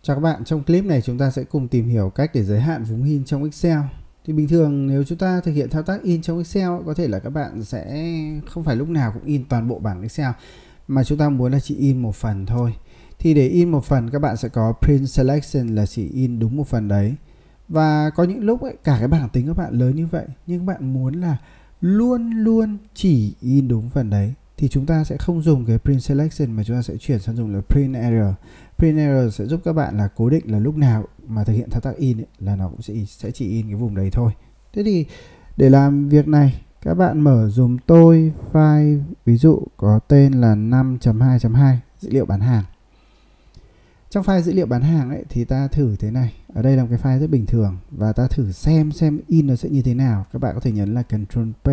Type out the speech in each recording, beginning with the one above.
Chào các bạn, trong clip này chúng ta sẽ cùng tìm hiểu cách để giới hạn vùng in trong Excel. Thì bình thường nếu chúng ta thực hiện thao tác in trong Excel, có thể là các bạn sẽ không phải lúc nào cũng in toàn bộ bảng Excel, mà chúng ta muốn là chỉ in một phần thôi. Thì để in một phần các bạn sẽ có print selection là chỉ in đúng một phần đấy. Và có những lúc ấy, cả cái bảng tính các bạn lớn như vậy, nhưng các bạn muốn là luôn luôn chỉ in đúng phần đấy, thì chúng ta sẽ không dùng cái print selection mà chúng ta sẽ chuyển sang dùng là print error. Print error sẽ giúp các bạn là cố định là lúc nào mà thực hiện thao tác in ấy, là nó cũng sẽ chỉ in cái vùng đấy thôi. Thế thì để làm việc này, các bạn mở dùm tôi file ví dụ có tên là 5.2.2 dữ liệu bán hàng. Trong file dữ liệu bán hàng ấy thì ta thử thế này. Ở đây là một cái file rất bình thường và ta thử xem in nó sẽ như thế nào. Các bạn có thể nhấn là Ctrl P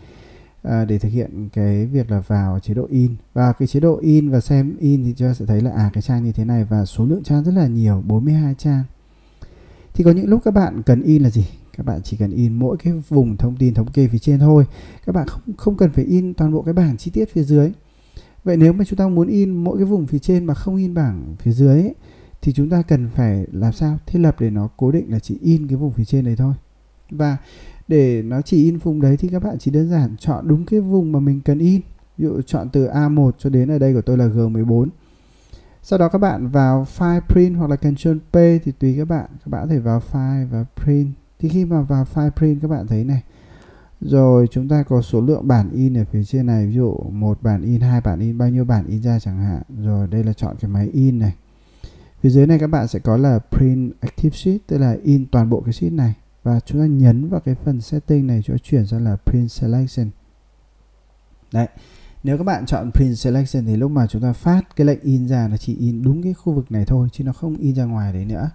để thực hiện cái việc là vào chế độ in. Và cái chế độ in và xem in thì chúng ta sẽ thấy là cái trang như thế này và số lượng trang rất là nhiều, 42 trang. Thì có những lúc các bạn cần in là gì? Các bạn chỉ cần in mỗi cái vùng thông tin thống kê phía trên thôi. Các bạn không cần phải in toàn bộ cái bảng chi tiết phía dưới. Vậy nếu mà chúng ta muốn in mỗi cái vùng phía trên mà không in bảng phía dưới ấy, thì chúng ta cần phải làm sao? Thiết lập để nó cố định là chỉ in cái vùng phía trên đấy thôi. Và để nó chỉ in vùng đấy thì các bạn chỉ đơn giản chọn đúng cái vùng mà mình cần in. Ví dụ chọn từ A1 cho đến ở đây của tôi là G14. Sau đó các bạn vào File Print hoặc là Ctrl P thì tùy các bạn. Các bạn có thể vào File và Print. Thì khi mà vào File Print các bạn thấy này. Rồi chúng ta có số lượng bản in ở phía trên này. Ví dụ 1 bản in, 2 bản in, bao nhiêu bản in ra chẳng hạn. Rồi đây là chọn cái máy in này. Phía dưới này các bạn sẽ có là Print Active Sheet, tức là in toàn bộ cái sheet này. Và chúng ta nhấn vào cái phần setting này, chúng ta chuyển sang là Print Selection. Đấy, nếu các bạn chọn Print Selection thì lúc mà chúng ta phát cái lệnh in ra nó chỉ in đúng cái khu vực này thôi, chứ nó không in ra ngoài đấy nữa.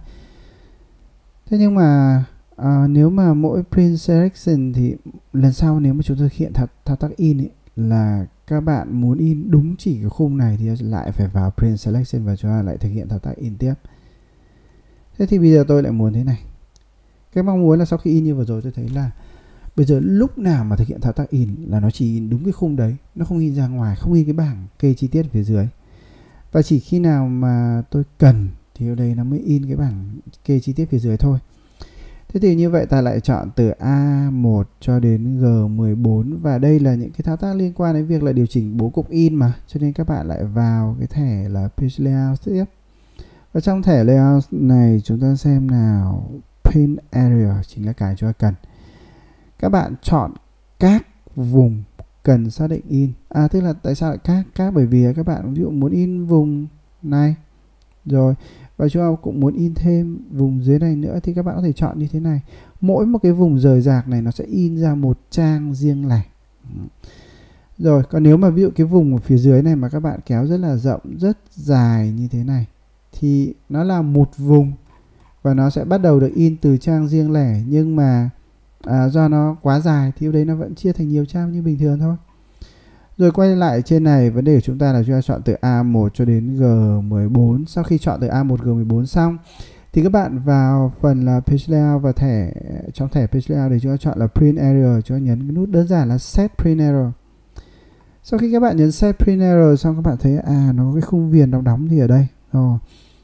Thế nhưng mà nếu mà mỗi Print Selection thì lần sau nếu mà chúng ta thực hiện thao tác in ấy, là các bạn muốn in đúng chỉ cái khung này thì lại phải vào Print Selection và chúng ta lại thực hiện thao tác in tiếp. Thế thì bây giờ tôi lại muốn thế này. Cái mong muốn là sau khi in như vừa rồi tôi thấy là bây giờ lúc nào mà thực hiện thao tác in là nó chỉ in đúng cái khung đấy, nó không in ra ngoài, không in cái bảng kê chi tiết phía dưới. Và chỉ khi nào mà tôi cần thì ở đây nó mới in cái bảng kê chi tiết phía dưới thôi. Thế thì như vậy ta lại chọn từ A1 cho đến G14 và đây là những cái thao tác liên quan đến việc là điều chỉnh bố cục in mà, cho nên các bạn lại vào cái thẻ là Page Layout tiếp. Và trong thẻ Layout này chúng ta xem nào, Print Area chính là cái chúng ta cần. Các bạn chọn các vùng cần xác định in. Tức là tại sao lại các? Bởi vì các bạn ví dụ muốn in vùng này rồi, và chúng ta cũng muốn in thêm vùng dưới này nữa thì các bạn có thể chọn như thế này. Mỗi một cái vùng rời rạc này nó sẽ in ra một trang riêng lẻ. Rồi, còn nếu mà ví dụ cái vùng ở phía dưới này mà các bạn kéo rất là rộng, rất dài như thế này thì nó là một vùng và nó sẽ bắt đầu được in từ trang riêng lẻ, nhưng mà do nó quá dài thì ở đấy nó vẫn chia thành nhiều trang như bình thường thôi. Rồi quay lại trên này, vấn đề của chúng ta là chúng ta chọn từ A1 cho đến G14. Sau khi chọn từ A1 G14 xong thì các bạn vào phần là Page Layout và trong thẻ Page Layout để chúng ta chọn là Print Error, chúng ta nhấn cái nút đơn giản là Set Print Error. Sau khi các bạn nhấn Set Print Error xong các bạn thấy nó có cái khung viền đóng thì ở đây. Rồi.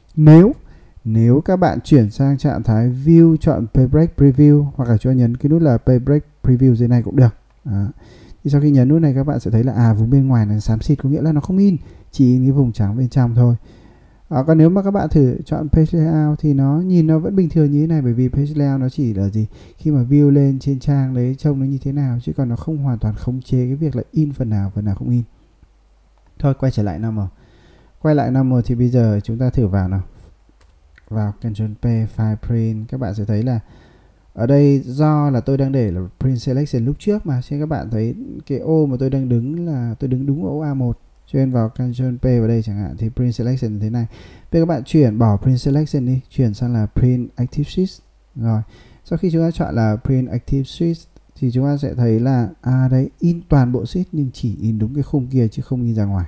Nếu các bạn chuyển sang trạng thái View, chọn Page Break Preview hoặc là cho nhấn cái nút là Page Break Preview dưới này cũng được. Thì sau khi nhấn nút này các bạn sẽ thấy là vùng bên ngoài này xám xịt, có nghĩa là nó không in, chỉ in cái vùng trắng bên trong thôi. Còn nếu mà các bạn thử chọn Page Layout thì nó nhìn nó vẫn bình thường như thế này, bởi vì Page Layout nó chỉ là gì, khi mà view lên trên trang đấy trông nó như thế nào, chứ còn nó không hoàn toàn khống chế cái việc là in phần nào không in. Thôi quay trở lại normal thì bây giờ chúng ta thử vào nào. Vào Ctrl P, File Print, các bạn sẽ thấy là ở đây do là tôi đang để là Print Selection lúc trước mà, nên các bạn thấy cái ô mà tôi đang đứng là tôi đứng đúng ô A1, cho nên vào Ctrl P vào đây chẳng hạn thì Print Selection thế này. Bây giờ các bạn bỏ Print Selection đi, chuyển sang là Print Active Sheet. Rồi, sau khi chúng ta chọn là Print Active Sheet thì chúng ta sẽ thấy là đây in toàn bộ sheet nhưng chỉ in đúng cái khung kia chứ không in ra ngoài.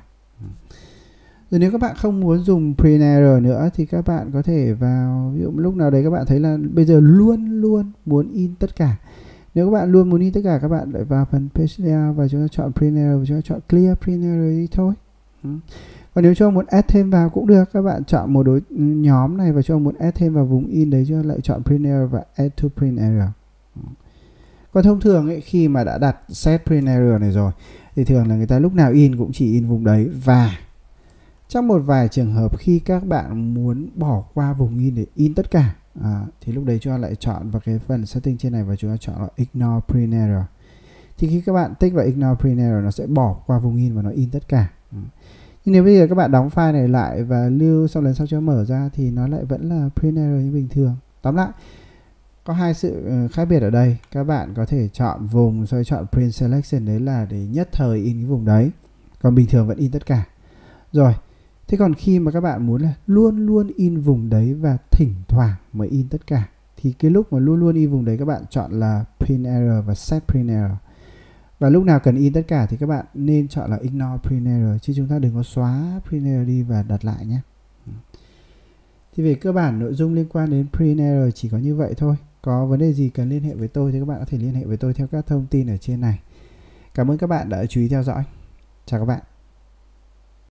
Rồi nếu các bạn không muốn dùng Print Error nữa thì các bạn có thể vào, ví dụ lúc nào đấy các bạn thấy là bây giờ luôn muốn in tất cả. Nếu các bạn luôn muốn in tất cả, các bạn lại vào phần Page Layout và chúng ta chọn Print Error và chúng ta chọn Clear Print Error đi thôi. Còn nếu cho muốn add thêm vào cũng được, các bạn chọn một nhóm này và cho muốn add thêm vào vùng in đấy, cho lại chọn print error và add to print error. Còn thông thường ấy, khi mà đã đặt set print error này rồi thì thường là người ta lúc nào in cũng chỉ in vùng đấy, và trong một vài trường hợp khi các bạn muốn bỏ qua vùng in để in tất cả thì lúc đấy chúng ta lại chọn vào cái phần setting trên này và chúng ta chọn là ignore print error. Thì khi các bạn tích vào ignore print error, nó sẽ bỏ qua vùng in và nó in tất cả. Nhưng nếu bây giờ các bạn đóng file này lại và lưu, xong lần sau cho mở ra thì nó lại vẫn là print error như bình thường. Tóm lại có hai sự khác biệt ở đây. Các bạn có thể chọn vùng rồi chọn print selection, đấy là để nhất thời in cái vùng đấy, còn bình thường vẫn in tất cả. Rồi, thế còn khi mà các bạn muốn là luôn luôn in vùng đấy và thỉnh thoảng mới in tất cả, thì cái lúc mà luôn luôn in vùng đấy các bạn chọn là print error và set print error. Và lúc nào cần in tất cả thì các bạn nên chọn là ignore print error, chứ chúng ta đừng có xóa print error đi và đặt lại nhé. Thì về cơ bản nội dung liên quan đến print error chỉ có như vậy thôi. Có vấn đề gì cần liên hệ với tôi thì các bạn có thể liên hệ với tôi theo các thông tin ở trên này. Cảm ơn các bạn đã chú ý theo dõi. Chào các bạn.